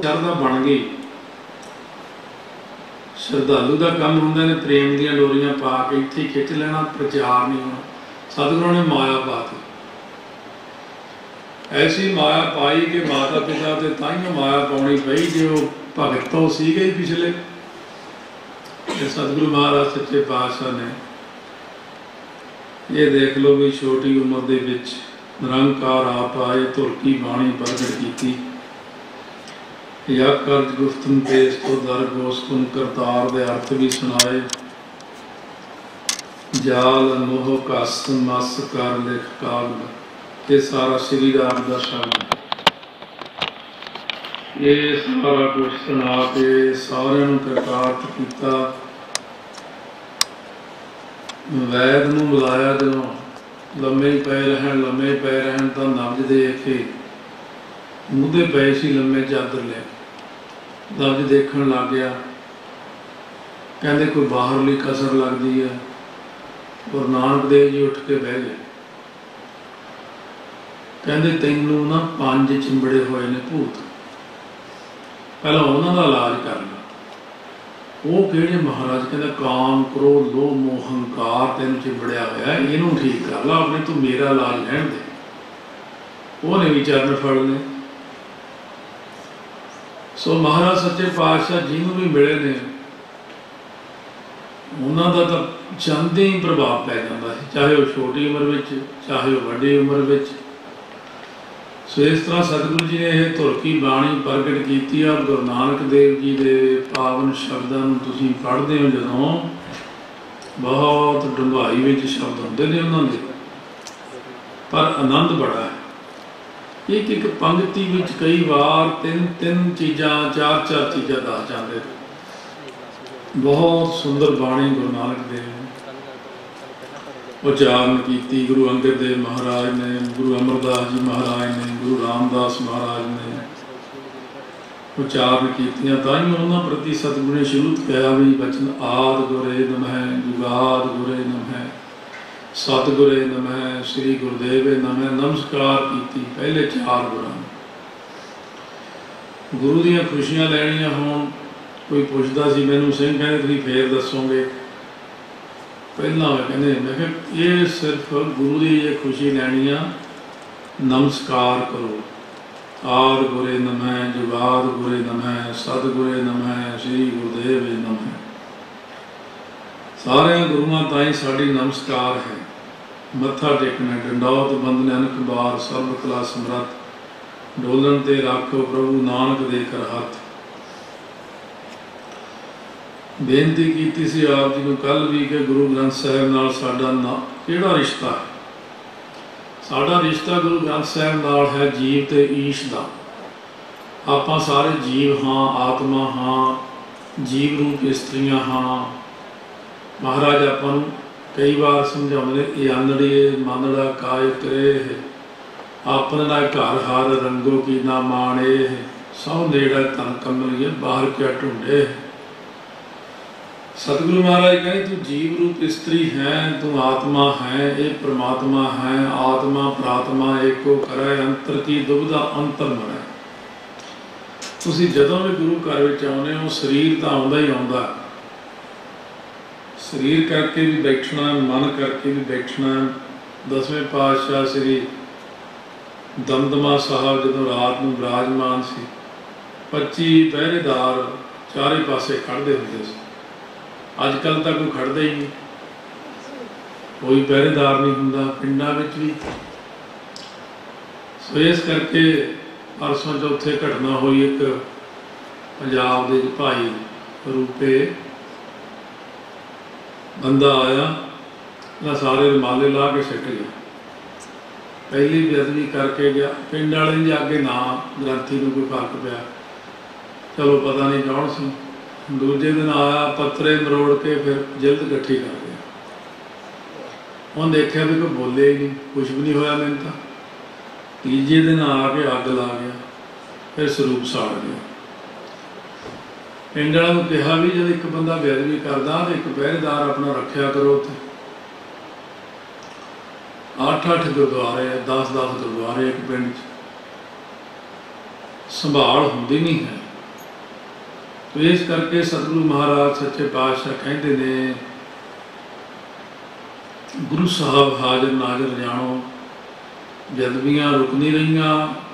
चढ़दा बन गई। श्रद्धालु का काम होंगे ने प्रेम दी डोरियां पा के इत्थे खिंच लेना, प्रचार नहीं होना। सतगुरों ने माया पाती, ऐसी माया पाई कि माता पिता तो ताइयों माया पानी पई जो भगत तो सीगे ही पिछले। सतगुरु महाराज सच्चे पातशाह ने ये देख लो भी छोटी उम्र दे विच निरंकार आप आए, धुर की बाणी प्रगट की। या कर्ज गुफ्तन पेश तो दर गोस्तुन करतार दे अर्थ भी सुनाए। जाल मोह कस मस कर लिख कागद, ये सारा श्री राम का शब्द है। ये सारा कुछ सुना के सारिਆਂ ਨੂੰ कृतार्थ किया। वैद ਨੂੰ बुलाया, ਜਦੋਂ लम्मे पे रहन तो नब्ज देख के मूँह पे सी लम्मे चादर ले नब्ज देखण लग गया। कहते कोई बाहरली कसर लगती है। गुरु नानक देव जी उठ के बह गए। कहते तैनू ना 5 चिंबड़े हुए ने भूत, पहला उन्हों का इलाज कर ला। वो किहड़े महाराज? कहते काम क्रोध लोभ मोह हंकार तेन चिंबड़िया होया, इनू ठीक कर ला, अपने तू मेरा इलाज लैन दे। उन्हें भी चरण फड़ ले। सो महाराज सच्चे पातशाह जिन्हों भी मिले ने उन्होंने तो जानते ही प्रभाव पै जाता है, चाहे वह छोटी उम्र में चाहे वह वड्डी उम्र में। सो इस तरह सतगुरु जी ने यह धुर की बाणी प्रगट की। और गुरु नानक देव जी के पावन शब्दों तुसीं पढ़ते हो, जदों बहुत डुंगाई में शब्द होंगे ने उन्होंने, पर आनंद बड़ा है। एक एक पंक्ति में कई बार 3 चीज़ां 4 चीज़ां दस जाते। बहुत सुंदर बाणी गुरु नानक देव ने उच्चारण की। गुरु अंगद देव महाराज ने, गुरु अमरदास जी महाराज ने, गुरु रामदास महाराज ने उच्चारण की। ताइयों उन्होंने प्रति सतगुरु ने शुरू कहा भी बचन आद गुरे नमः, जुगाद गुरे नमः, सतगुरे नमः, श्री गुरुदेव नमः नमस्कार की। पहले 4 गुरां गुरु दियां खुशियां लैनियां होण। कोई पुछदा सी मैनूं, सिंह कहते तुसीं फेर दसोगे? पहला कहते मैं कहा ये सिर्फ गुरु की ये खुशी लैनी आ, नमस्कार करो। आद गुरे नमः, जुगाद गुरे नमः, सतगुरे नमः, श्री गुरुदेव नमः। सारे गुरुआं ताईं साडी नमस्कार है। मत्था टेकना, डंडौत बंदने अनक बार, सर्व कला समरथ, डोलन ते राखो प्रभु नानक दे कर हथ। बेनती की सी आप जी को कल भी कि गुरु ग्रंथ साहिब नाल साडा किहड़ा रिश्ता है? साडा रिश्ता गुरु ग्रंथ साहिब नाल है जीव ते ईश दा। आपां सारे जीव हाँ, आत्मा हाँ, जीव रूप इस्त्रियां हाँ। महाराज आपां नूं कई बार समझाउंदे ये आंधड़िए मांदड़ा काय करे है, आपन ना घर हार रंगो की ना माणे है, सौ नेड़ा तन कमलिए बाहर क्या ढूंढे है। सतगुरु महाराज कहें तू जीव रूप स्त्री है, तू आत्मा है, ये परमात्मा है। आत्मा प्रात्मा एको करे, अंतर की दुविधा अंतर मरे। तुसीं जदों भी गुरु घर विच आउंदे हो, शरीर तो आउंदा ही आउंदा, शरीर करके भी बैठना, मन करके भी बैठना। 10वें पातशाह श्री दमदमा साहब जदों रात नूं विराजमान सी, 25 पहरेदार चारे पासे खड़दे हुंदे सी। अजकल तो कोई खड़दा ही नहीं, कोई पहरेदार नहीं हुंदा पिंडां विच भी। सो इस करके परसों चौथे घटना हुई, एक पंजाब दे भाई रूपे बंदा आया ना, सारे रुमाले ला के सिट गया। पहली बेअदबी करके गया। पिंड वाले ने जाके ना ग्रंथी को कोई फर्क पिया, चलो पता नहीं कौन सी। दूजे दिन आया, पत्रे मरोड़ के फिर जिल्द इकट्ठी कर गया। उन्हें देखा भी कोई बोले ही नहीं, कुछ भी नहीं होया। मैंने तो तीजे दिन आके अग ला गया, फिर स्वरूप साड़ गया। पिंड वालों को कहा भी जब एक बंदा बेअदबी करता तो एक पहरेदार अपना रखा करो। उत्थे 8-8 गुरुद्वारे, 10-10 गुरुद्वारे एक पिंड संभाल होंदी नहीं है। तो इस करके सतगुरु महाराज सच्चे पातशाह कहते ने गुरु साहब हाजर नाजर जानो, बेदबियां रुक नहीं रही।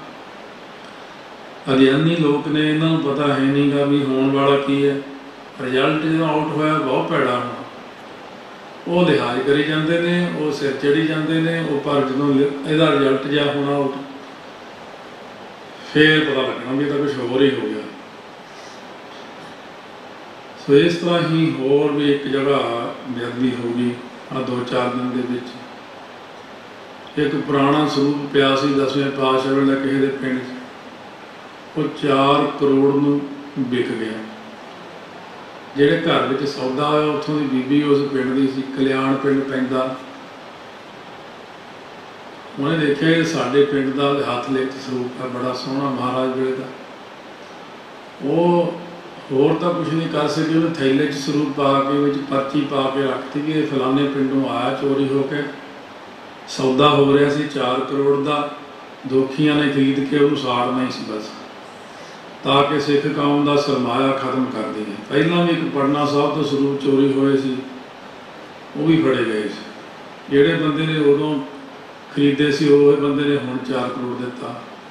अज्ञानी लोग ने, इन्हों पता है नहीं गा भी होने वाला की है। रिजल्ट जो आउट होया बहुत भैड़ा होना, वो लिहाज करी जाते हैं, वो सिर चढ़ी जाते हैं, वो पर जो यदा रिजल्ट जहा होना आउट फिर पता लगना भी तो कुछ होर ही हो गया। सो इस तरह ही होर भी एक जगह बेदबी होगी आ 2-4 दिन के विच। एक पुराना स्वरूप पिया सी 10वें पातशाह वेले किसी के पिंड, वो 4 करोड़ नूं विक गया। ਜਿਹੜੇ घर में सौदा होया उत्थों की बीबी उस पिंड की सी, कल्याण पिंड पैंदा। उन्हें देखिया कि साडे पिंड का हथ लिखत स्वरूप है बड़ा सोहना महाराज वेले का। वो होर तो कुछ नहीं कर सकी, उन्हें थैले च स्वरूप पा के विच पर्ची पा के रखती कि फलाने पिंडों आया चोरी होके, सौदा हो रहा सी 4 करोड़ का, दोखियां ने खरीद के उन्होंने साड़ना ही सी बस, ताकि सिख कौम का सरमाया खत्म कर दिए। पहला भी एक पटना साहब तो स्वरूप चोरी होए सी, वो भी फड़े गए सी। जिहड़े बंदे ने उदों खरीदे सी उह बंदे ने हुण 4 करोड़ दिता।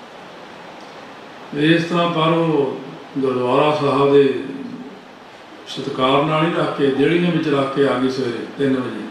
इस तरह पर वो गुरुद्वारा साहब के सत्कार नाल ही रख के देहड़ियां विच रख के आ गई। सवेरे 3 बजे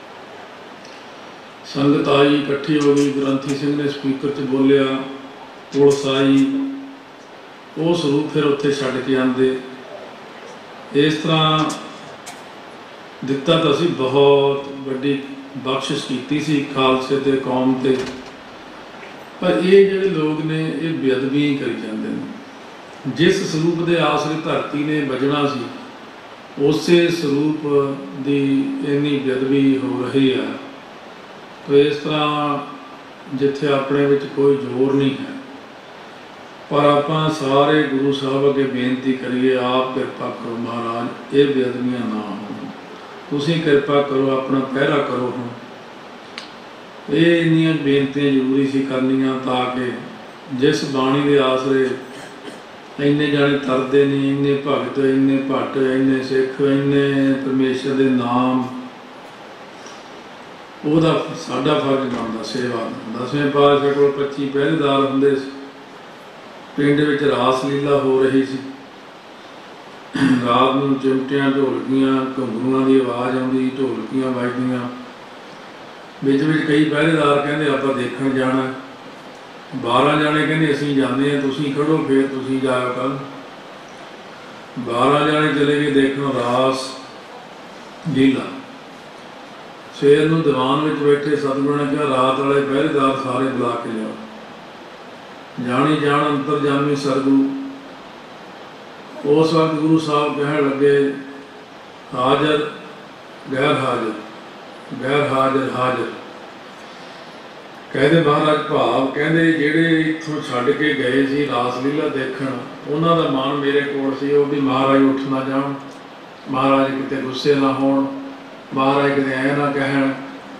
संगत आई, इकट्ठी हो गई। ग्रंथी सिंह ने स्पीकर च बोलिया, पुलिस आई, वो स्वरूप फिर उत्थे छड्ड के आंदे। इस तरह दिता तो असीं बहुत वड्डी बख्शिश की सी खालसे ते कौम ते, पर ये जिहड़े लोग ने ये बेअदबी करी जाते हैं। जिस स्वरूप के आसरे धरती ने बजना सी, उस स्वरूप की इन्नी बेअदबी हो रही है। तो इस तरह जिथे अपने विच कोई जोर नहीं है, पर आपां सारे गुरु साहब अगे बेनती करिए, आप कृपा करो महाराज, ये बेअदबियां ना हो, तुसीं कृपा करो, अपना पहरा करो। हम ये इन्नियां बेनतियां जरूरी सी करनियां, ताकि जिस बाणी के आसरे इन्ने जाने तरदे ने, इन्ने भगत, इन्ने भट्ट, इन्ने सिख, इन्ने परमेश्वर के नाम, ਉਹਦਾ ਸਾਡਾ फर्ज बनता सेवा। 10वें पातशाह कोल 25 पहरेदार हुंदे सी। पिंड विच रास लीला हो रही सी। रात नूं चिमटियां, ढोलकियां, घुंघरूआं की आवाज़ आउंदी, ढोलकियां वजदियां। विच विच कई पहरेदार कहंदे आपां देखण जाना। 12 जाने कहंदे असीं जांदे हां, तुसीं खड़ो, फिर तुसीं जाओ कल। 12 जाने चले गए देखण रास लीला। सवेर नूं दीवान में बैठे सतगुरू ने कहा, रात वाले पहरेदार सारे बुला के लियाओ। जानी जान अंतरजामी सतगुरू। उस वक्त गुरु साहब कहण लगे, हाजर गैर हाजर, गैर हाजर हाजर। कहते महाराज भाव, कहते जिहड़े इत्थों छड्ड के गए सी रास लीला देखण, उन्हां दा मन मेरे कोल सी, वो भी महाराज उठ ना जाण, महाराज किते गुस्से ना होण, महाराज किते ऐ ना कहण।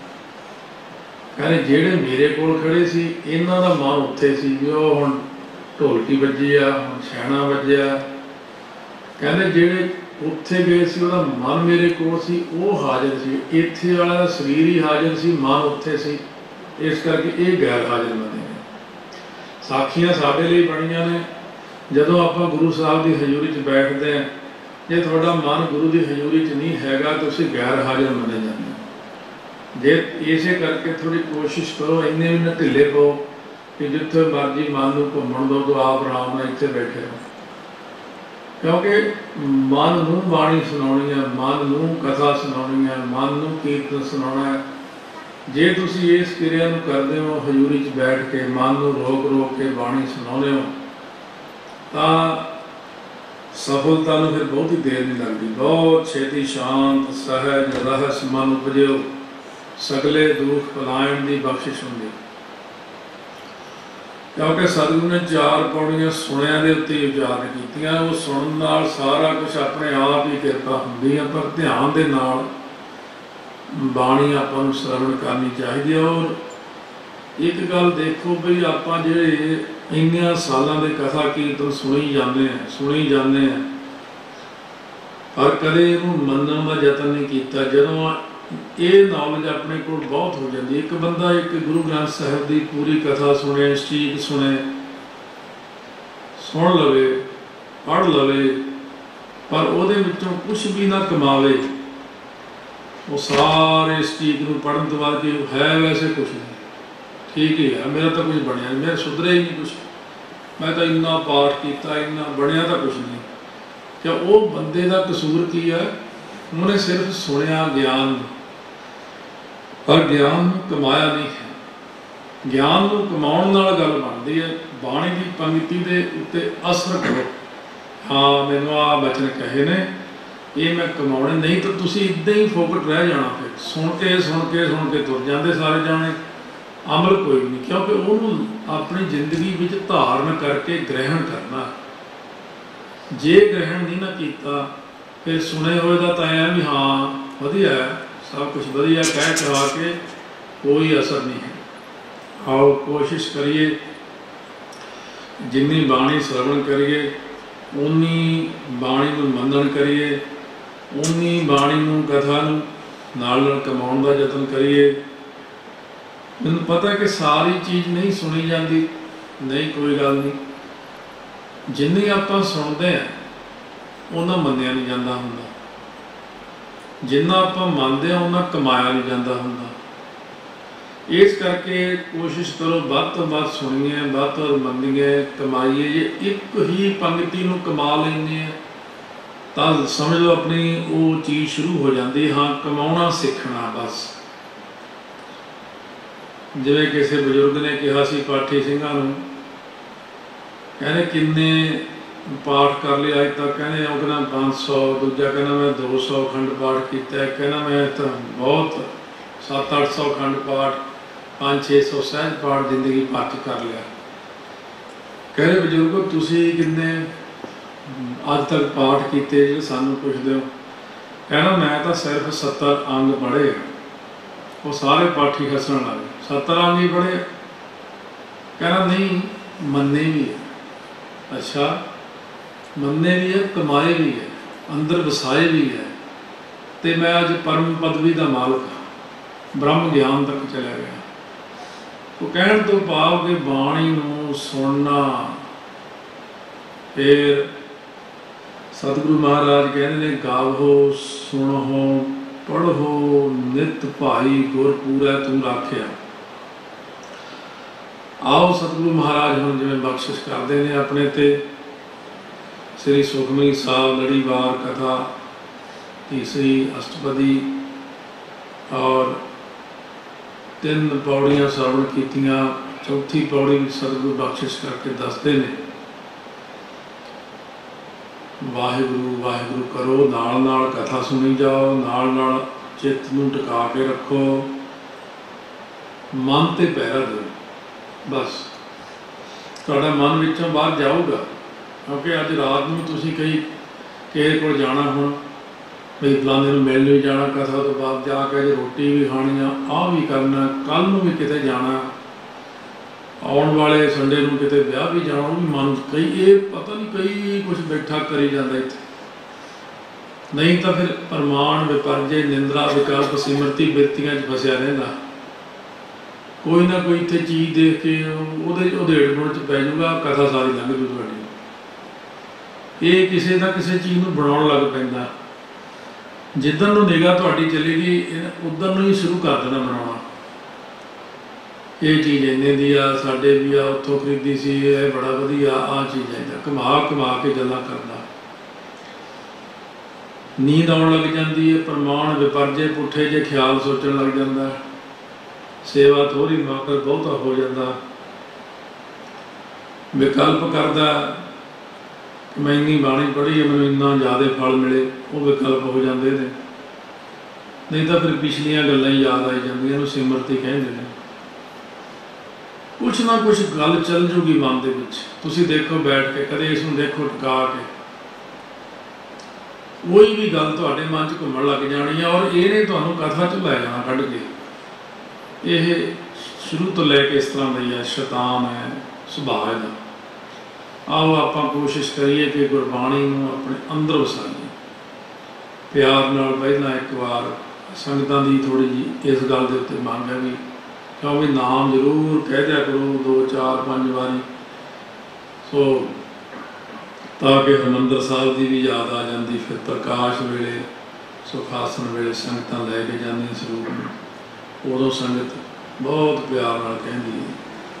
कहते जिहड़े मेरे कोल खड़े सी, इन्हां दा मन उत्थे सी भी वो हुण ढोलकी वजी आ, हुण छैणा वजिया। कहते जिहड़े उत्थे गए सी, उहदा मन मेरे कोल सी, वो हाजिर सी। इत्थे वाला शरीर ही हाजिर सी, मन उत्थे सी। इस करके ये गैर हाजिर बने ने। साखियां साडे लई बणीਆਂ ने। जदों आपां गुरु साहब की हजूरी च बैठते हैं, जे तुहाडा मन गुरु की हजूरी च नहीं हैगा, तुसीं गैर हाजिर मने जांदे हो। जे इसे करके थोड़ी कोशिश करो, इन्ने भी ना ढिले पो कि जिथे मर्जी मन नूं घुम्मण दो, तो आप आराम नाल इत्थे बैठे रहो। क्योंकि मन नूं बाणी सुनाउणी है, मन नूं कथा सुनाउणी है, मन नूं कीर्तन सुनाउणा है। जे तुसीं इस क्रिया नूं करदे हो, हजूरी च बैठ के मन नूं रोक रोक के बाणी सुनाउंदे हो, तां सफलता में फिर बहुत ही देर नहीं लगती। बहुत छेती शांत सहज रहस मन उपजो, सगले दुख पलायन की बख्शिश होंगी। क्योंकि सतगुरु ने 4 पौड़ियां सुनिया के उत्ते उजागर कीतियां। वो सुनन नाल सारा कुछ अपने आप ही किरपा होंदी है, पर ध्यान दे नाल बाणी आपां नूं श्रवण करनी चाहिए। और एक गल देखो भी, आपां जिहड़े इन्नियां सालां दे कथा कीर्तन सुनी जाते हैं, पर कदे इहनूं मन्नण दा यतन नहीं कीता। जदों ये नॉलेज अपने कोल बहुत हो जाती है, एक बंदा एक गुरु ग्रंथ साहिब की पूरी कथा सुने, स्टीक सुने, सुन लवे, पढ़ लवे, पर उहदे विचों कुछ भी ना कमावे, वो सारे स्टीक नूं पढ़न तो बाद कि है वैसे कुछ नहीं, ठीक ही है, मेरा तो कुछ बनया नहीं, मेरा सुधरे ही नहीं कुछ, मैं तो इन्ना पाठ किया, इन्ना बनया तो कुछ नहीं। क्या वो बंदे का कसूर की है? उन्हें सिर्फ सुनिया ज्ञान, पर ज्ञान कमाया नहीं है। ज्ञान को कमाउण नाल गल बनती है। बाणी की पंक्ति के उत्ते असर करो, हाँ मैनू आ बचन कहे ने, ये मैं कमाने, नहीं तो तुसी इदां ही फोकट रह जाना, फिर सुन के तुर जाते सारे जाने, अमल कोई नहीं, क्योंकि उन्होंने अपनी जिंदगी में धारण करके ग्रहण करना। जे ग्रहण नहीं ना किया, फिर सुने हुए का तो है भी हाँ वधिया है, सब कुछ वधिया कह कहा के कोई असर नहीं है। आओ कोशिश करिए, जिन्नी बाणी श्रवण करिए, उन्नी बाणी नूं मनन करिए, उन्नी बाणी नूं कथा नूं नाल कमाउण दा यतन करिए। मैनूं पता है कि सारी चीज़ नहीं सुनी जाती, नहीं कोई गल नहीं, जिन्नी आपां सुणदे हां उन्ना मन्निया नहीं जाता हुंदा, जिन्ना आपां मनदे हां उन्ना कमाया नहीं जाता हुंदा। इस करके कोशिश करो वध तो वध सुनीए, वध तो वध मन्नीए, कमाईए। जे एक ही पंक्ति नूं कमा लैंदे आ तो समझ लो अपनी वो चीज़ शुरू हो जाती, हाँ कमाउणा सीखना बस। जिवें किसी बजुर्ग ने कहा सी पाठी सिंघां नूं, कहने किन्ने पाठ कर लिया अज तक, कहने वो कहना 500, दूजा कहना मैं 200 खंड पाठ किया, कहना मैं तो बहुत 700-800 खंड पाठ, 500-600 सहज पाठ जिंदगी पाठ कर लिया। कहने बजुर्गो तुसी किन्ने अज तक पाठ किए जो सानू पुछदे हो? कहना मैं तो सिर्फ 70 अंग पढ़े। वो सारे पाठी हसन लगे, 70 अंग ही पढ़े? कहना नहीं मन्ने भी है। अच्छा मन्ने भी है, कमाए भी है, अंदर वसाए भी है, तो मैं अज परम पदवी का मालक हाँ, ब्रह्म ज्ञान तक चला गया। तो कहने तो भाव के बाणी नूं सुनना। फिर सतगुरु महाराज कहते हैं गावो सुनो पढ़ो नित भाई गुर पूरा तू राख्या। आओ सतगुरु महाराज हम जिवें बख्शिश करते हैं अपने ते, श्री सुखमनी साहब लड़ीवार कथा तीसरी अष्टपदी और 3 पौड़ियां श्रवण कीतियां, चौथी पौड़ी में सतगुरु बख्शिश करके दसते हैं वाहिगुरु वाहिगुरु करो, नाल नाल कथा सुनी जाओ, नाल नाल चित्त नूं टिका के रखो, मन ते पहरा दो, बस तुहाडा मन विचों बाहर जाऊगा। क्योंकि अज रात में तुसीं कई किसी कोल जाना, हुण बई फलाने नूं मिलण भी जाना, कथा तो बाद जाके अज रोटी भी खानी आ भी करना, कल नूं भी किते जाना, आने वाले संडे नूं किते ब्याह भी जाना, भी मन कई ये पता नहीं कई कुछ बैठा करी जाता इत्थे। नहीं तो फिर प्रमाण विपर्जय निंद्रा विकल्प सिमरती बिरतियां फसिया रहिंदा। कोई ना कोई इत्थे चीज़ देख के उधेड़ बुण च पै जाऊगा, कथा सारी लंघ जू तुहाडी। ये किसी ना किसी चीज़ नूं बनाउण लग पैंदा, जिधर नूं निगाह तुहाडी चलेगी उधर नूं ही शुरू कर देना बनाउणा। ये चीज़ इन्ने दी आ, साडे भी आ, उत्थों खरीदी सी, ये बड़ा वधिया आ चीज़ है, घुमा के गल्लां करदा। नींद आउण लग जाती है, प्रमाण विपर्जय पुठे जे ख्याल सोचण लग जाता, सेवा थोड़ी मगर बहुता हो जाता, विकल्प करदा मैं इन्नी बाणी पढ़ी है मैनूं इन्ना ज़्यादा फल मिले, वो विकल्प हो जाते हैं। नहीं तो फिर पिछलियां गल्लां ही याद आई जांदियां, सिमरती कहंदे ने। कुछ ना कुछ गल चल जूगी मन दे विच, तुसीं देखो बैठ के, कदे इसनूं देखो टिका के, कोई भी गल तुहाडे मन च घुमण लग जानी है और इहने तुहानूं कथा च लै जाना कढ के। ये शुरू तो लैके इस तरह दी है, शैतान है सुभाਅ इहदा। आओ आपां कोशिश करिए कि गुरबाणी नूं अपने अंदर वसाईए, प्यार नाल पहला एक बार संगतां दी थोड़ी जी इस गल दे उत्ते मंग है भी क्यों भी नाम जरूर कह दिया करो 2 4 5 बारी सो ताकि हरमंदर साहब की भी याद आ जाती। फिर प्रकाश वेले सुखासन वेले संगतां लैके जाने स्वरूप में उदों संगत बहुत प्यार नाल कहंदी है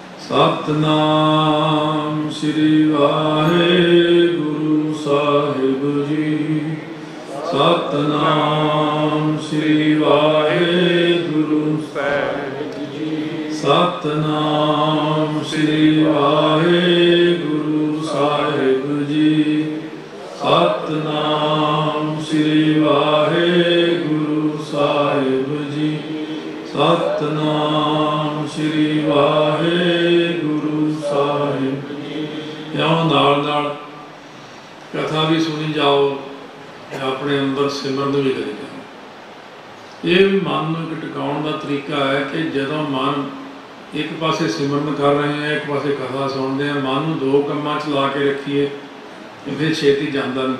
सतनाम श्री वाहेगुरु साहिब जी सतनाम श्री वाहेगुरु साहिब जी सतनाम श्री वाहेगुरु साहिब जी सतनाम श्री वाहेगुरु साहिब जी सतनाम श्री वाहेगुरु साहिब जी। क्यों नाल नाल कथा भी सुनी जाओ अपने अंदर सिमरन भी करी जाओ। ये भी मन में एक टिकाउण का तरीका है कि जदों मन एक पासे सिमरन कर रहे हैं एक पासे कथा सुनते हैं मन में 2 कामां च ला के रखिए फिर छेती जाता नहीं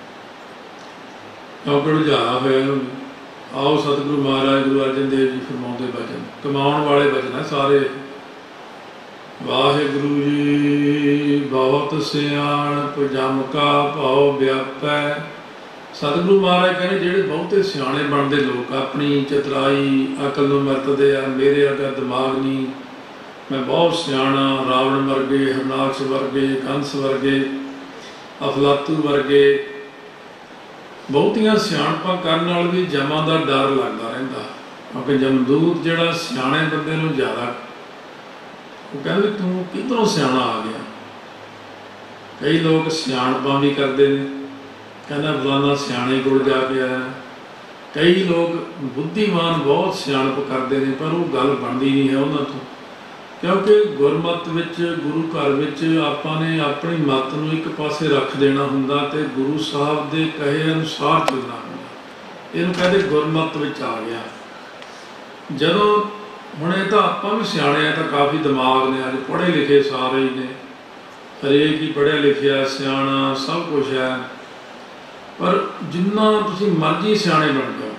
क्योंकि रुझाया होया। आओ सतगुरु महाराज गुरु अर्जन देव जी फरमाउंदे वचन कमाउण वाले वचन है सारे। वाहिगुरु जी बहुत सियाणप जम का भाव व्यापै। सतगुरु महाराज कहने जेडे बहुते सियाणे बनते लोग अपनी चतुराई अकल नूं वरतदे आ मेरे अगर दिमाग नहीं मैं बहुत सियाणा रावण वर्गे हरनाक्ष वर्गे कंस वर्गे अफलातू वर्गे बहुतियां सियाणपां करन नाल भी जमां दा डर लगदा रहिंदा क्योंकि जमदूत जिहड़ा सियाणे बंदे नूं ज़्यादा वो कहंदे तूं किधरों सियाणा आ गया। कई लोग सियाणपां भी करते हैं कहना फलाना सियाणे कोल जाके आया। कई लोग बुद्धिमान बहुत सियाणप करते हैं पर वो गल बनती नहीं है उन्होंने तो क्योंकि गुरमत विच गुरु घर विच आपां ने अपनी मत नूं एक पासे रख देना हुंदा ते गुरु साहब दे कहे अनुसार चलना हुंदा। इहनूं कहते गुरमत विच आ गया। जदों हुण इह तां आपां भी सियाणे आ तां काफ़ी दिमाग ने अज पढ़े लिखे सारे ही ने हरेक ही पढ़िया लिखिया सियाणा सब कुछ है पर जिन्ना तुसीं मर्जी सियाणे बन जाओ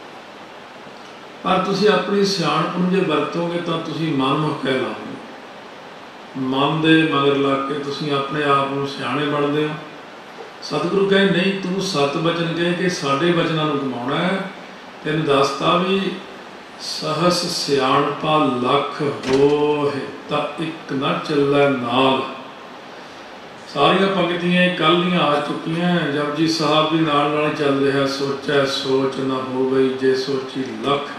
पर तुसीं अपनी सियाणप नूं जे वरतोगे तो तुसीं मनमुख कहलाओगे। मन दे मगर लग के तुसीं अपने आप नूं सियाणे बनदे हो। सतगुरु कहे नहीं तू 7 वचन कहे कि साडे वचनां नूं कमाउणा है। तैनूं दसता भी सहस सियाणपा लख होए तां इक न चलै नाल। सारिया पंक्तियां कल दियां आ चुकियां जपजी साहब भी नाल नाल चल रहा सोचै सोच न हो गई जे सोची लख।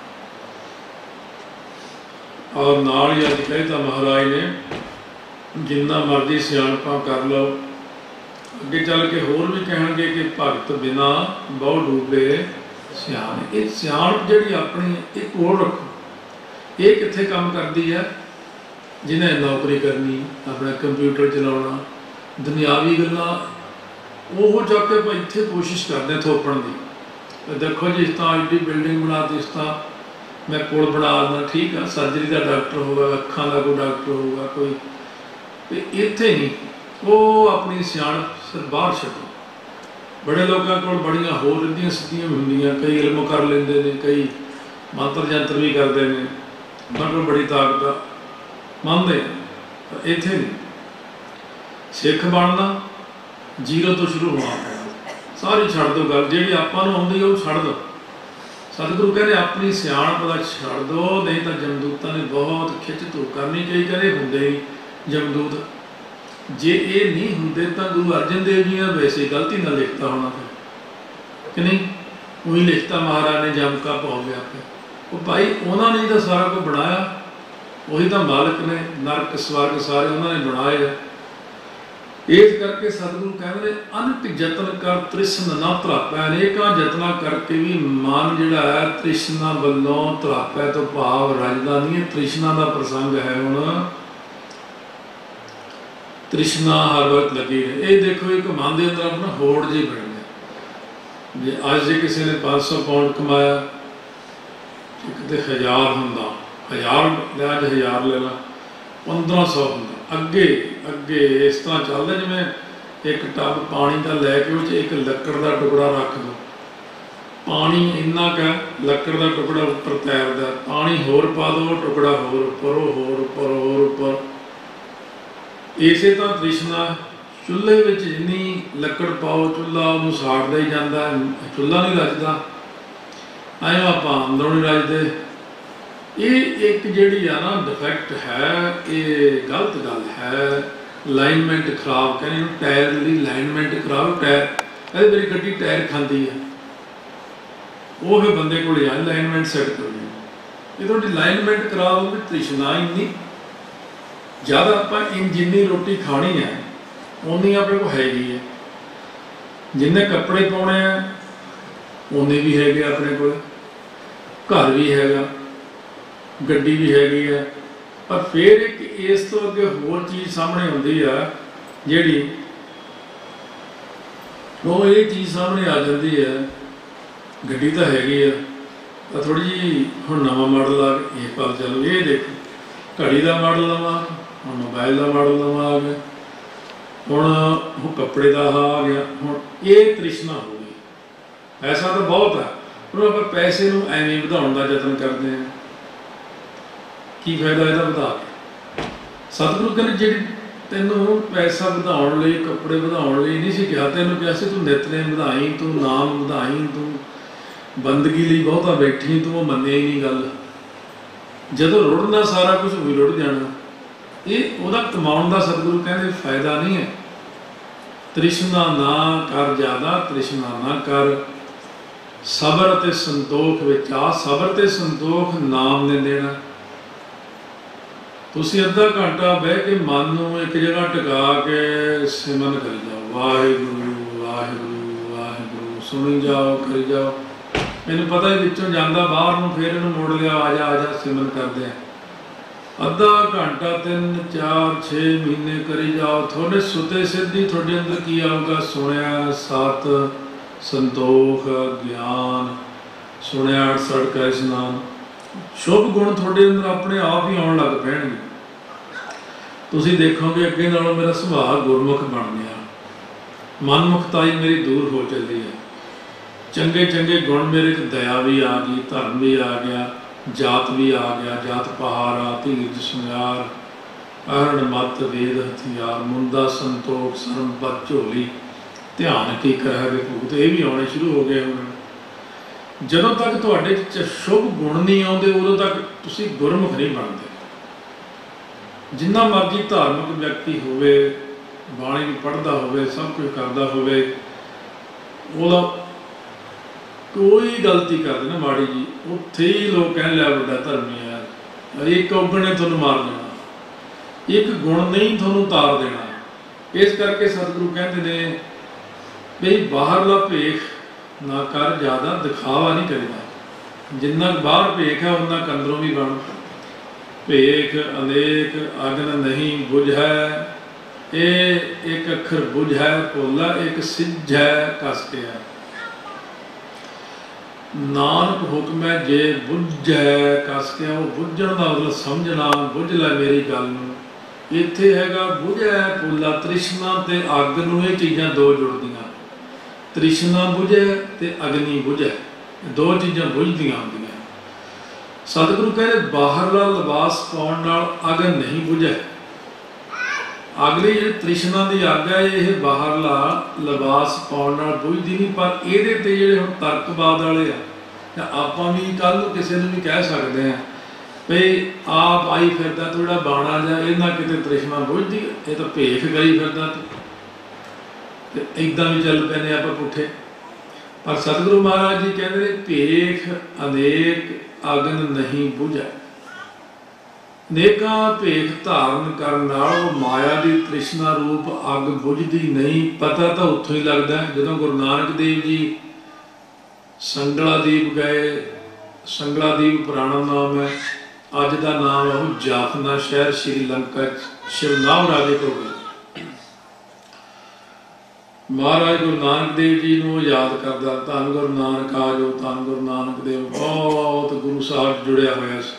और नाल ही अज कहता महाराज ने जिन्ना मर्जी सियाणपा कर लो अगे चल के होर भी कहणगे कि भगत बिना बहु डूबे सियाण। ये सियाणप जिहड़ी अपनी एक कोल रखो ये कित्थे काम करदी है जिन्हें नौकरी करनी अपना कंप्यूटर चलाउणा दुनियावी गल्लां वो जाके भाई इत्थे कोशिश करते थोपण की। देखो जी इस तरह एडी बिल्डिंग बनाती इस तरह मैं पुल बना देना ठीक है सर्जरी का डॉक्टर होगा अखां का कोई डॉक्टर होगा कोई इत्थे नहीं वो अपनी सियाणप सिर बाहर छड्डो। बड़े लोगों को बड़ियां होर रिद्धियां सिद्धियां हुंदियां कई इल्म कर लेंदे ने कई मंत्र जंत्र भी करते हैं उन्हां कोल बड़ी ताकत मनदे पर इत्थे नहीं। सिख बनना जीरो तो शुरू होना पैना सारी छड्ड दो गल जिहड़ी आपां नूं आउंदी है वो छड्ड दो। सतगुरु कहते अपनी सियाणप दा छड्ड दो नहीं तो जमदूतां ने बहुत खिच धू करनी। कई कहते हुंदे नहीं जमदूत जे ये नहीं हुंदे तो गुरु अर्जन देव जी ने वैसे गलती ना लिखता होना फिर कि नहीं वही लिखता महाराज ने जम का पाओ गया वो भाई उन्होंने तो सारा कुछ बनाया वही तो मालिक ने नरक स्वर्ग सारे उन्होंने बनाए है। इस करके सतगुरु कहते अनक जतन कर तृष्ण ना धरापै। अनेकों जतना करके भी मन जिहड़ा है तृष्णा वल्लों धरापै तो भाव रजदा नहीं है। तृष्णा का प्रसंग है हुण तृष्णा हर वक्त लगी है। ये देखो एक मन के अंदर अपना होड़ जी बन गया। जे अज जे किसी ने 500 पाउंड कमाया किते 1000 हुंदा 1000 ले अज 1000 ले ला 1500 हुंदा अगे अगे इस तरह चलता जिवें एक टब पानी का लैके उस एक लकड़ का टुकड़ा रख दो पानी इन्ना क लकड़ का टुकड़ा उपर तैरता, पानी होर पा दो, टुकड़ा होर उपर, होर उपर, होर उपर। इसे तो तृष्णा चुल्हे में जिन्नी लकड़ पाओ चुल्हा उन्होंने साड़ता ही जाता, चुल्हा नहीं रजता, एवं आप अंदरों नहीं रजते। ये एक जिहड़ी आ ना डिफैक्ट है, ये गलत गल है। लाइनमेंट खराब कहने, टायर की लाइनमेंट खराब, टायर मेरी गड्डी टायर खाती है, वो फिर बंदे को लाइनमेंट सैट करनी, ये थोड़ी लाइनमेंट खराब होगी। तृष्णा इन्नी ज़्यादा आप जिन्नी रोटी खानी है उन्नी अपने को हैगी है, जिन्ने कपड़े पाने हैं उन्ने भी हैगे अपने को, घर भी हैगा, गड्डी भी हैगी है, पर फिर एक इस तो अगे होर चीज़ सामने आती है जिहड़ी वो ये चीज़ सामने आ जाती है। गड्डी तो हैगी है, थोड़ी जी हुण नवां मॉडल आ गया, एक बार चलो ये देखो घड़ी का मॉडल नवां, हुण मोबाइल का मॉडल नवां आ गया, हुण कपड़े का आ गया, हुण ये तृष्णा हो गई। पैसा तो बहुत है, हुण आप पैसे नूं एवें वधाउण दा यतन करते हैं, की फायदा इहदा वधा के। सतगुरु कहने जिहड़ी तैनूं पैसा वधाउण लई, कपड़े वधाउण लई नहीं सी कहा, तैनूं कहा सी तूं नितनेम वधाई, तूं नाम वधाई, तूं बंदगी लई बहुता बैठी, तूं वो मन्निया ही नहीं गल। जदों रुड़ना सारा कुछ भी रुड़ जाना, ये उहदा कमाउण दा सतगुरु कहंदे फायदा नहीं है। तृष्णा ना कर ज़्यादा, तृष्णा ना कर, सबर अते संतोख विच आ। सबर ते संतोख नाम ने देना। तुसीं अद्धा घंटा बह के मन नूं एक जगह टिका के सिमरन करी जाओ, वाहिगुरू वाहिगुरू वाहिगुरू, सुनी जाओ, करी जाओ। मैनूं पता है विचों जांदा बाहर नूं, फिर इहनूं मुड़ लिया, आ जा सिमरन करदे आ। अद्धा घंटा 3 4 6 महीने करी जाओ, थोड़े सुते सिद्धी थोड़े अंदर की आऊगा, सुनिया सत, संतोख, ज्ञान, सुनिया सड़का स्नान, शुभ गुण थोड़े अंदर अपने आप ही आउण लग पैणगे। तुसीं देखोगे अगे नालों मेरा सुभाव गुरमुख बन गया, मनमुखताई मेरी दूर हो चली है, चंगे चंगे गुण मेरे च दया भी आ गई, धर्म भी आ गया, जात भी आ गया, जात पहारा, धीरज सुनियार, अहरण मत वेद हथियार, मुंदा संतोख सरम पत झोली, ध्यान की करह विभूत, ये भी आने शुरू हो गए होने। जदों तक तुहाडे च शुभ गुण नहीं आउंदे उदों तक तुसीं गुरमुख नहीं बनते। जिन्ना मर्जी धार्मिक व्यक्ति होवे, बाणी भी पढ़दा होवे, सब कुछ करदा होवे, ओहदा कोई गलती कर देना माड़ी जी, उत्थे ही लोग कह लिया बड़ा धर्मी है, एक औगण ने तुहानूं मार देना, एक गुण नहीं तुहानूं तार देना। इस करके सतगुरु कहते ने भी बाहरला भेख ना कर, ज़्यादा दिखावा नहीं करीदा। जिन्ना बाहर भेख है उन्ना अंदरों भी बन। भेख अनेक अगन नहीं बुझै, ये एक अखर बुझै भोला, एक सिझै कस के है। नानक हुक्म है जे बुझै कस के, वो बुझण का मतलब समझना, बुझ लै मेरी गल नूं। इत्थे हैगा बुझै भोला, तृष्णा ते अग नूं ये चीज़ां दो जुड़दियां, तृष्णा बुझे ते अग्नि बुझे, दो चीज़ां बुझदियां होंदियां। सतगुरु कहते बाहरला लिबास पाउण नाल अगन नहीं बुझे। अगली जी तृष्णा की अग है, ये बाहरला लिबास पाउण नाल बुझदी नहीं, पर ये जिहड़े हुण तर्कवाद वाले आ, आपां भी कल नूं किसी नूं भी कह सकते हैं भी आप आई फिरदा थोड़ा बाणा जा, इन्ना किते तृष्णा बुझदी, ये तो भेख गई फिरदा तो इदां भी चल पैने आप पुठे। पर सतगुरु महाराज जी कहते भेख अनेक अगन नहीं बुझै। नेकां भेख धारण करन नाल माया की तृष्णा रूप अग बुझदी नहीं। पता तो उत्थों ही लगता है जदों गुरु नानक देव जी संगलादीप गए। संगलादीप पुराना नाम है, अज का नाम है वो जाफना शहर श्रीलंका शिवनाम राजे को गए। महाराज गुरु नानक देव जी को याद करता, धन गुरु नानक आजो, धन गुरु नानक देव। बहुत गुरु साहब जुड़िया होया सी।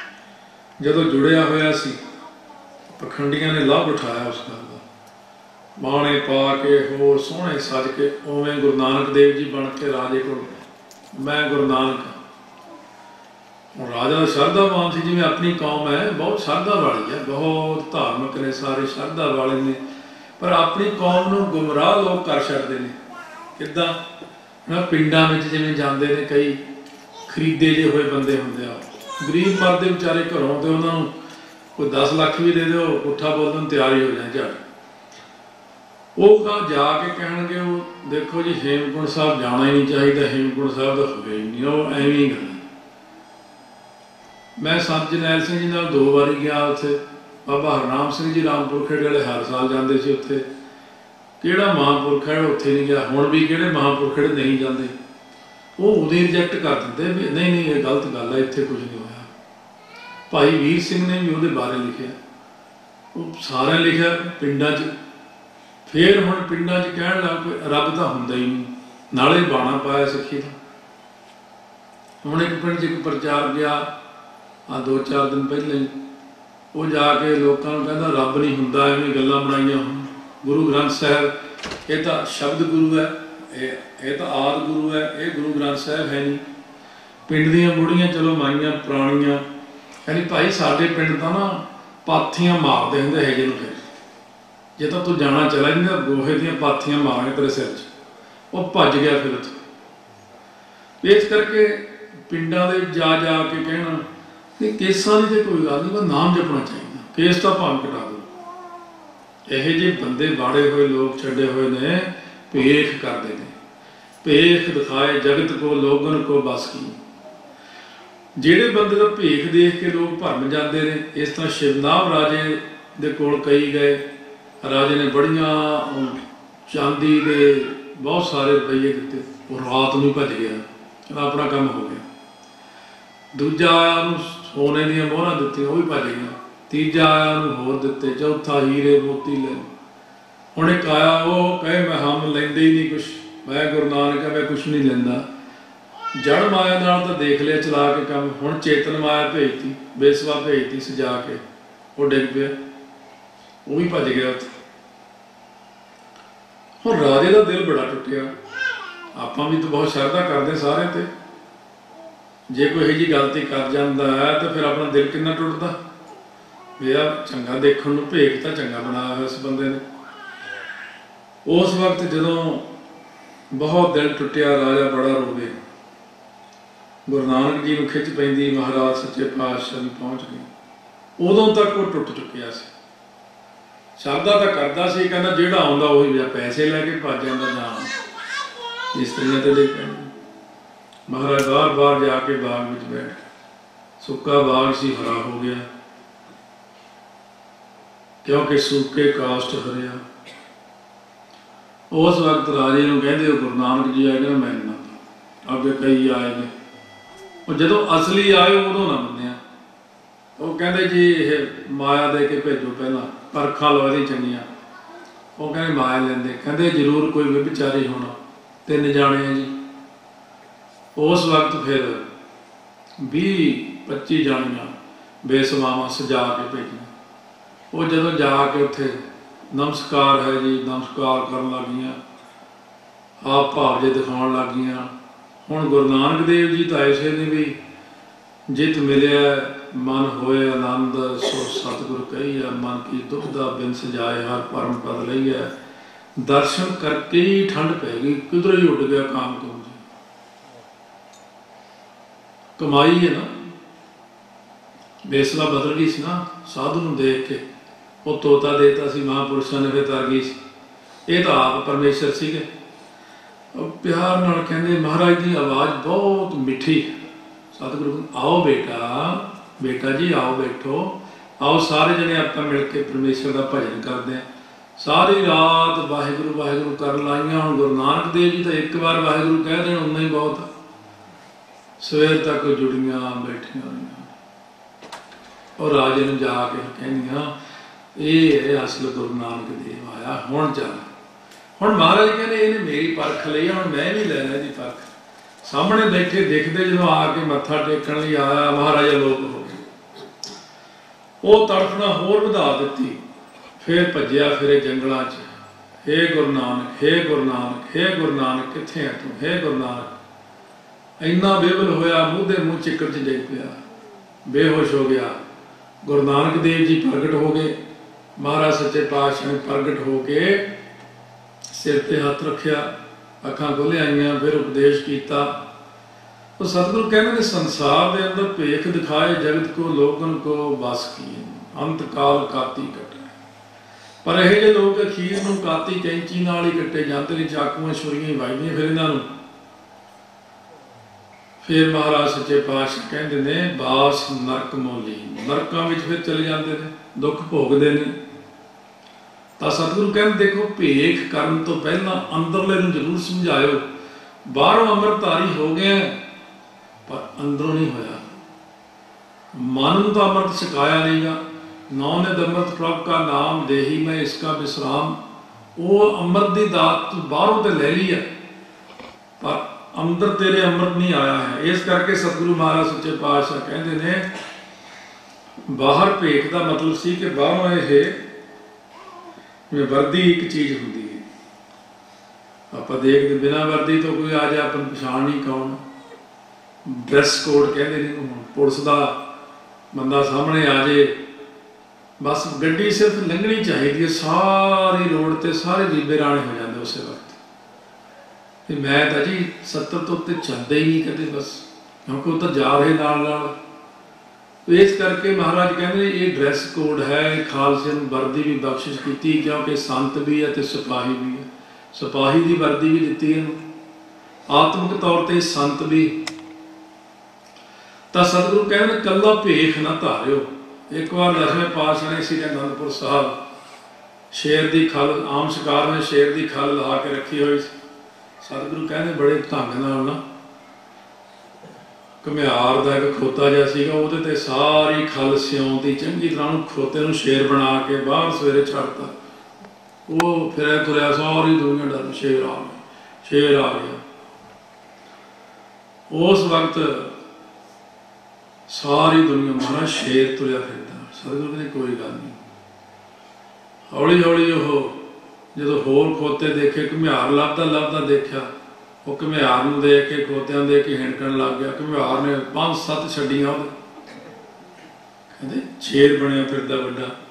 जदों जुड़िया होया सी, पखंडियां ने लाभ उठाया उस गल का। ਬਾਣੇ ਪਾ ਕੇ ਹੋਰ ਸੋਹਣੇ ਸੱਜ ਕੇ ਉਵੇਂ ਗੁਰੂ ਨਾਨਕ ਦੇਵ ਜੀ ਬਣ ਕੇ ਰਾਜੇ ਕੋਲ, ਮੈਂ ਗੁਰੂ ਨਾਨਕ। ਹੁਣ ਰਾਜਾ ਦਾ ਸ਼ਰਧਾਵਾਨ ਸੀ, ਜਿਵੇਂ ਆਪਣੀ ਕੌਮ ਹੈ ਬਹੁਤ ਸ਼ਰਧਾ ਵਾਲੀ ਹੈ, ਬਹੁਤ ਧਾਰਮਿਕ ਨੇ ਸਾਰੇ, ਸ਼ਰਧਾ ਵਾਲੇ ਨੇ, ਪਰ ਆਪਣੀ ਕੌਮ ਨੂੰ ਗੁੰਮਰਾਹ ਲੋਕ ਕਰ ਛੱਡਦੇ ਨੇ। ਕਿੱਦਾਂ? ਪਿੰਡਾਂ ਵਿੱਚ ਜਿਵੇਂ ਜਾਂਦੇ ਨੇ ਕਈ ਖਰੀਦੇ ਜਿਹੇ ਹੋਏ ਬੰਦੇ ਹੁੰਦੇ ਆ, ਗਰੀਬ ਮਰਦੇ ਵਿਚਾਰੇ ਘਰੋਂ, ਤੇ ਉਹਨਾਂ ਨੂੰ ਕੋਈ 10 ਲੱਖ ਵੀ ਦੇ ਦਿਓ, ਪੁੱਠਾ ਬੋਲਣ ਨੂੰ ਤਿਆਰ ਹੀ ਹੋ ਜਾਏ ਝੱਟ। ਉਹ ਤਾਂ ਜਾ ਕੇ ਕਹਿਣਗੇ ਉਹ ਦੇਖੋ ਜੀ ਹੇਮਕੁੰਟ ਸਾਹਿਬ ਜਾਣਾ ਹੀ ਨਹੀਂ ਚਾਹੀਦਾ, ਹੇਮਕੁੰਟ ਸਾਹਿਬ ਦਾ ਹੋਇਆ ਹੀ ਨਹੀਂ, ਉਹ ਐਵੇਂ ਹੀ ਗੱਲ। ਮੈਂ ਸੰਤ ਜਰਨੈਲ ਸਿੰਘ ਜੀ ਨਾਲ 2 ਵਾਰੀ ਗਿਆ ਉੱਥੇ। ਬਾਬਾ ਹਰਨਾਮ ਸਿੰਘ ਜੀ ਰਾਮਪੁਰ ਖੇੜੇ ਵਾਲੇ ਹਰ ਸਾਲ ਜਾਂਦੇ ਸੀ ਉੱਥੇ। ਕਿਹੜਾ ਮਹਾਂਪੁਰਖ ਹੈ ਉੱਥੇ ਨਹੀਂ ਗਿਆ, ਹੁਣ ਵੀ ਕਿਹੜੇ ਮਹਾਂਪੁਰਖ ਨਹੀਂ ਜਾਂਦੇ, ਉਹ ਉਦੋਂ ਰਿਜੈਕਟ ਕਰ ਦਿੰਦੇ ਵੀ ਨਹੀਂ ਨਹੀਂ ਇਹ ਗਲਤ ਗੱਲ ਹੈ, ਇੱਥੇ ਕੁਝ ਨਹੀਂ ਹੋਇਆ। ਭਾਈ ਵੀਰ ਸਿੰਘ ਨੇ ਵੀ ਉਹਦੇ ਬਾਰੇ ਲਿਖਿਆ, ਉਹ ਸਾਰਿਆਂ ਲਿਖਿਆ ਪਿੰਡਾਂ 'ਚ। ਫਿਰ ਹੁਣ ਪਿੰਡਾਂ 'ਚ ਕਹਿਣ ਲੱਗ ਪਏ ਰੱਬ ਤਾਂ ਹੁੰਦਾ ਹੀ ਨਹੀਂ, ਨਾਲੇ ਬਾਣਾ ਪਾਇਆ ਸਿੱਖੀ ਦਾ। ਹੁਣ ਇੱਕ ਪਿੰਡ 'ਚ ਇੱਕ ਪ੍ਰਚਾਰ ਗਿਆ ਆ 2-4 ਦਿਨ ਪਹਿਲਾਂ ਹੀ, ਉਹ ਜਾ ਕੇ ਲੋਕਾਂ ਨੂੰ ਕਹਿੰਦਾ ਰੱਬ ਨਹੀਂ ਹੁੰਦਾ, ਐਵੇਂ ਗੱਲਾਂ ਬਣਾਈਆਂ। ਹੁਣ ਗੁਰੂ ਗ੍ਰੰਥ ਸਾਹਿਬ ਇਹ ਤਾਂ ਸ਼ਬਦ ਗੁਰੂ ਹੈ, ਇਹ ਤਾਂ ਆਦਿ ਗੁਰੂ ਹੈ, ਇਹ ਗੁਰੂ ਗ੍ਰੰਥ ਸਾਹਿਬ ਹੈ ਨਹੀਂ। ਪਿੰਡ ਦੀਆਂ ਬੁੜੀਆਂ ਚਲੋ ਮਾਈਆਂ ਪੁਰਾਣੀਆਂ ਕਹਿੰਦੀ ਭਾਈ ਸਾਡੇ ਪਿੰਡ ਤਾਂ ਨਾ ਪਾਥੀਆਂ ਮਾਰਦੇ ਹੁੰਦੇ ਹੈਗੇ ਨੂੰ, ਫਿਰ ਜੇ ਤਾਂ ਤੂੰ ਜਾਣਾ ਚਲਾ ਜਾਂਦਾ ਗੋਹੇ ਦੀਆਂ ਪਾਥੀਆਂ ਮਾਰਾਂਗੇ ਤੇਰੇ ਸਿਰ 'ਚ। ਉਹ ਭੱਜ ਗਿਆ ਫਿਰ ਉੱਥੇ। ਇਸ ਕਰਕੇ ਪਿੰਡਾਂ ਦੇ ਜਾ ਜਾ ਕੇ ਕਹਿਣਾ ਕਿ ਕੇਸਾਂ ਦੀ ਤਾਂ ਕੋਈ ਗੱਲ ਨਹੀਂ, ਬਸ ਨਾਮ ਜਪਣਾ ਚਾਹੀਦਾ, ਕੇਸ ਤਾਂ ਭਾਵੇਂ ਕਟਾ ਦਿਓ। ਇਹੋ ਜਿਹੇ ਬੰਦੇ ਬਾੜੇ ਹੋਏ ਲੋਕ ਛੱਡੇ ਹੋਏ ਨੇ, ਭੇਖ ਕਰਦੇ ਨੇ, ਭੇਖ ਦਿਖਾਏ ਜਗਤ ਕੋ ਲੋਗਨ ਕੋ ਬਸ ਕੀ। ਜਿਹੜੇ ਬੰਦੇ ਦਾ ਭੇਖ ਦੇਖ ਕੇ ਲੋਕ ਭਰਮ ਜਾਂਦੇ ਨੇ। ਇਸ ਤਰ੍ਹਾਂ ਸ਼ਿਵਨਾਮ ਰਾਜੇ ਦੇ ਕੋਲ ਕਈ ਗਏ, ਰਾਜੇ ਨੇ ਬੜੀਆਂ ਚਾਂਦੀ ਦੇ ਬਹੁਤ ਸਾਰੇ ਰੁਪਈਏ ਦਿੱਤੇ, ਉਹ ਰਾਤ ਨੂੰ ਭੱਜ ਗਿਆ, ਆਪਣਾ ਕੰਮ ਹੋ ਗਿਆ। ਦੂਜਾ ਆਇਆ ਉਹਨੂੰ ਸੋਨੇ ਦੀਆਂ ਮੋਹਰਾਂ ਦਿੱਤੀਆਂ, ਉਹ ਵੀ ਭੱਜ ਗਿਆ। ਤੀਜਾ ਆਇਆ ਉਹਨੂੰ ਹੋਰ ਦਿੱਤੇ, ਚੌਥਾ ਹੀਰੇ ਮੋਤੀ ਲੈ। ਹੁਣ ਇੱਕ ਆਇਆ ਉਹ ਕਹੇ ਮੈਂ ਹਮ ਲੈਂਦੇ ਹੀ ਨਹੀਂ ਕੁਛ, ਮੈਂ ਗੁਰੂ ਨਾਨਕ ਮੈਂ ਕੁਛ ਨਹੀਂ ਲੈਂਦਾ। ਜੜ ਮਾਇਆ ਨਾਲ ਤਾਂ ਦੇਖ ਲਿਆ ਚਲਾ ਕੇ ਕੰਮ। ਹੁਣ ਚੇਤਨ ਮਾਇਆ ਭੇਜਤੀ, ਬੇਸਵਾ ਭੇਜਤੀ ਸਜਾ ਕੇ, ਉਹ ਡਿੱਗ ਪਿਆ, ਉਹ ਵੀ ਭੱਜ ਗਿਆ ਉੱਥੇ। ਹੁਣ ਰਾਜੇ ਦਾ ਦਿਲ ਬੜਾ ਟੁੱਟਿਆ। ਆਪਾਂ ਵੀ ਤਾਂ ਬਹੁਤ ਸ਼ਰਧਾ ਕਰਦੇ ਸਾਰਿਆਂ ਤੇ, ਜੇ ਕੋਈ ਇਹੋ ਜਿਹੀ ਗਲਤੀ ਕਰ ਜਾਂਦਾ ਹੈ ਤਾਂ ਫਿਰ ਆਪਣਾ ਦਿਲ ਕਿੰਨਾ ਟੁੱਟਦਾ ਵੀ ਆ ਚੰਗਾ ਦੇਖਣ ਨੂੰ ਭੇਖ ਤਾਂ ਚੰਗਾ ਬਣਾਇਆ ਹੋਇਆ ਇਸ ਬੰਦੇ ਨੇ। ਉਸ ਵਕਤ ਜਦੋਂ ਬਹੁਤ ਦਿਲ ਟੁੱਟਿਆ, ਰਾਜਾ ਬੜਾ ਰੋਵੇ। ਗੁਰੂ ਨਾਨਕ ਜੀ ਨੂੰ ਖਿੱਚ ਪੈਂਦੀ, ਮਹਾਰਾਜ ਸੱਚੇ ਪਾਤਸ਼ਾਹ ਵੀ ਪਹੁੰਚ ਗਏ। ਉਦੋਂ ਤੱਕ ਉਹ ਟੁੱਟ ਚੁੱਕਿਆ ਸੀ। ਸ਼ਰਧਾ ਤਾਂ ਕਰਦਾ ਸੀ, ਕਹਿੰਦਾ ਜਿਹੜਾ ਆਉਂਦਾ ਉਹੀ ਜਾਂ ਪੈਸੇ ਲੈ ਕੇ ਭੱਜ ਜਾਂਦਾ ਜਾਂ ਇਸਤਰੀਆਂ ਤੇ ਲੈ ਕੇ। ਮਹਾਰਾਜ ਬਾਰ-ਬਾਰ ਜਾ ਕੇ ਬਾਗ ਵਿੱਚ ਬੈਠ, ਸੁੱਕਾ ਬਾਗ ਸੀ ਹਰਾ ਹੋ ਗਿਆ, ਕਿਉਂਕਿ ਸੁੱਕੇ ਕਾਸ਼ਟ ਹਰਿਆ। ਉਸ ਵਕਤ ਰਾਜੇ ਨੂੰ ਕਹਿੰਦੇ ਉਹ ਗੁਰੂ ਨਾਨਕ ਜੀ ਆਏ, ਕਹਿੰਦਾ ਮੈਂ ਨਾ, ਅੱਗੇ ਕਈ ਆਏ ਨੇ। ਉਹ ਜਦੋਂ ਅਸਲੀ ਆਏ ਉਦੋਂ ਨਾ ਮੰਨਿਆ। ਉਹ ਕਹਿੰਦੇ ਜੀ ਇਹ ਮਾਇਆ ਦੇ ਕੇ ਭੇਜੋ, ਪਹਿਲਾਂ ਪਰਖਾਂ ਲਓ ਇਹਦੀ ਚੰਗੀਆਂ। ਉਹ ਕਹਿੰਦੇ ਮਾਇਆ ਲੈਂਦੇ, ਕਹਿੰਦੇ ਜ਼ਰੂਰ ਕੋਈ ਵਿਚਾਰੀ ਹੋਣਾ, 3 ਜਾਣੇ ਆ ਜੀ। ਉਸ ਵਕਤ ਫਿਰ 20-25 ਜਾਣੀਆਂ ਬੇਸਵਾਵਾਂ ਸਜਾ ਕੇ ਭੇਜੀਆਂ। ਉਹ ਜਦੋਂ ਜਾ ਕੇ ਉੱਥੇ ਨਮਸਕਾਰ ਹੈ ਜੀ, ਨਮਸਕਾਰ ਕਰਨ ਲੱਗ ਗਈਆਂ, ਆਪ ਭਾਵ ਜੇ ਦਿਖਾਉਣ ਲੱਗ ਗਈਆਂ। ਹੁਣ ਗੁਰੂ ਨਾਨਕ ਦੇਵ ਜੀ ਤਾਂ ਐਸੇ ਨੇ ਵੀ ਜਿਤ ਮਿਲਿਆ ਮਨ ਹੋਏ ਆਨੰਦ, ਸੋ ਸਤਿਗੁਰ ਕਹੀਆ ਮਨ ਕੀ ਦੁਖਦਾ ਬਿਨ ਸਜਾਏ ਹਰ ਪਰਮ ਪਦ ਲਈਆ। ਦਰਸ਼ਨ ਕਰਕੇ ਹੀ ਠੰਡ ਪੈ ਗਈ, ਕਿਧਰ ਹੀ ਉੱਡ ਗਿਆ ਕਾਮ ਕੁੰਜ। ਕਮਾਈ ਹੈ ਨਾ, ਬੇਸਲਾ ਬਦਲ ਗਈ ਸੀ ਨਾ ਸਾਧੂ ਨੂੰ ਦੇਖ ਕੇ। ਉਹ ਤੋਤਾ ਦੇਤਾ ਸੀ ਮਹਾਂਪੁਰਸ਼ਾਂ ਨੇ, ਫਿਰ ਤਰ ਗਈ ਸੀ। ਇਹ ਤਾਂ ਆਪ ਪਰਮੇਸ਼ਰ ਸੀਗੇ। ਪਿਆਰ ਨਾਲ ਕਹਿੰਦੇ ਮਹਾਰਾਜ ਦੀ ਆਵਾਜ਼ ਬਹੁਤ ਮਿੱਠੀ। ਸਤਿਗੁਰੂ ਆਓ ਬੇਟਾ, ਬੇਟਾ ਜੀ ਆਓ, ਬੈਠੋ, ਆਓ ਸਾਰੇ ਜਣੇ ਆਪਾਂ ਮਿਲ ਕੇ ਪਰਮੇਸ਼ਰ ਦਾ ਭਜਨ ਕਰਦੇ ਹਾਂ। ਸਾਰੀ ਰਾਤ ਵਾਹਿਗੁਰੂ ਵਾਹਿਗੁਰੂ ਕਰਨ ਲਾਈਆਂ। ਹੁਣ ਗੁਰੂ ਨਾਨਕ ਦੇਵ ਜੀ ਤਾਂ ਇੱਕ ਵਾਰ ਵਾਹਿਗੁਰੂ ਕਹਿ ਦੇਣ ਉਨਾ ਹੀ ਬਹੁਤ। ਸਵੇਰ ਤੱਕ ਜੁੜੀਆਂ ਬੈਠੀਆਂ ਹੋਈਆਂ। ਉਹ ਰਾਜੇ ਨੂੰ ਜਾ ਕੇ ਕਹਿੰਦੀਆਂ ਇਹ ਅਸਲ ਗੁਰੂ ਨਾਨਕ ਦੇਵ ਆਇਆ, ਹੁਣ ਚੱਲ। ਹੁਣ ਮਹਾਰਾਜ ਕਹਿੰਦੇ ਇਹਨੇ ਮੇਰੀ ਪਰਖ ਲਈ, ਹੁਣ ਮੈਂ ਵੀ ਲੈ ਲੈ ਇਹਦੀ ਪਰਖ। ਸਾਹਮਣੇ ਬੈਠੇ ਦਿਖਦੇ, ਜਦੋਂ ਆ ਕੇ ਮੱਥਾ ਟੇਕਣ ਲਈ ਆਇਆ ਮਹਾਰਾਜਾ ਲੋਕ ਹੋ ਗਏ। ਉਹ ਤੜਫਣਾ ਹੋਰ ਵਧਾ ਦਿੱਤੀ। ਫਿਰ ਭੱਜਿਆ ਫਿਰੇ ਜੰਗਲਾਂ 'ਚ, हे गुरु नानक, हे गुरु नानक, हे गुरु नानक, कित्थे है तू, हे गुरु नानक। इन्ना बेवल होया, मूँह दे मूँह चिक्कड़ च डिग पिया, बेहोश हो गया। गुरु नानक देव जी प्रगट हो गए, महाराज सच्चे पातशाह ने प्रगट हो के सिर ते हथ रखिया, अखां खुल आईयां, फिर उपदेश किया। तो सतगुरु कहते हैं संसार के अंदर भेख दिखाए जगत को लोगन को बस किए, अंत काल काती कटे। पर यह जे लोग अखीर में काती कैंची नाल ही कट्टे जाते हैं, चाकूआं छुरियां ही वजदियां फिर इन्हां नूं। फिर महाराज सच्चे पातशाह कहते ने बास नरक मौली, नरकों में फिर चले जाते हैं, दुख भोगते हैं। तो सतगुरु कहते देखो भेख करन तो पहला अंदरले नूं जरूर समझाओ। बाहरों अमृतधारी हो गए पर अंदरों नहीं होया, मन नूं तो अमृत छकाया नहींगा। नौ ने अमृत प्रभ का नाम देही मैं इसका विश्राम, वो अमृत की दात तू बाहरों तो ले ली है पर अंदर तेरे अमृत नहीं आया है। इस करके सतगुरु महाराज सच्चे पातशाह कहते ने बाहर भेख का मतलब सी कि बाहरों ये वर्दी एक चीज़ होंगी है, आप देखते बिना वर्दी तो कोई आ जाए अपन पछाण नहीं कौन। ड्रैस कोड कहते नहीं, पुलिस का बंदा सामने आ जाए, बस गड्डी सिर्फ लंघनी चाहिए, सारी रोड ते सारे बीबे राणे हो जाते उस वक्त। मैं तो जी 70 तो उत्ते चलता ही नहीं कदे, बस क्योंकि वो तो जा रहे नाल। तो इस करके महाराज कहते ये ड्रैस कोड है, खालसे नूं वर्दी भी बख्शिश की, क्योंकि संत भी है तो सिपाही भी है, सिपाही की वर्दी भी दी इन्हूं, आत्मक तौर पर संत भी। तो सतगुरु कहते कल्ला भेख ना धारियो। एक बार 10वें पातशाह ने श्री आनंदपुर साहब शेर की खल, आम शिकार में शेर की खल ला के रखी हुई। सतगुरु कहते बड़े ढंग नाल ना घुमियार का एक खोता जिहा सीगा, उहदे ते सारी खल सिउंदी चंगी तरह खोते नूं शेर बना के बाहर सवेरे छड्डता। वो फिर तुरया, सारी दुनिया डर, शेर आ गया, शेर आ गया। उस वक्त सारी दुनिया माना शेर तुरया फिरदा। सतगुरु ने कोई गल नहीं, हौली हौली जो होर खोते देखे, घुमियार लभदा लभदा देखा, वो घुमियार नूं देख के खोतियां देख के हिणकण लग गया। घुमियार ने 5-7 छड्डियां, कहते शेर बनया फिरदा वड्डा।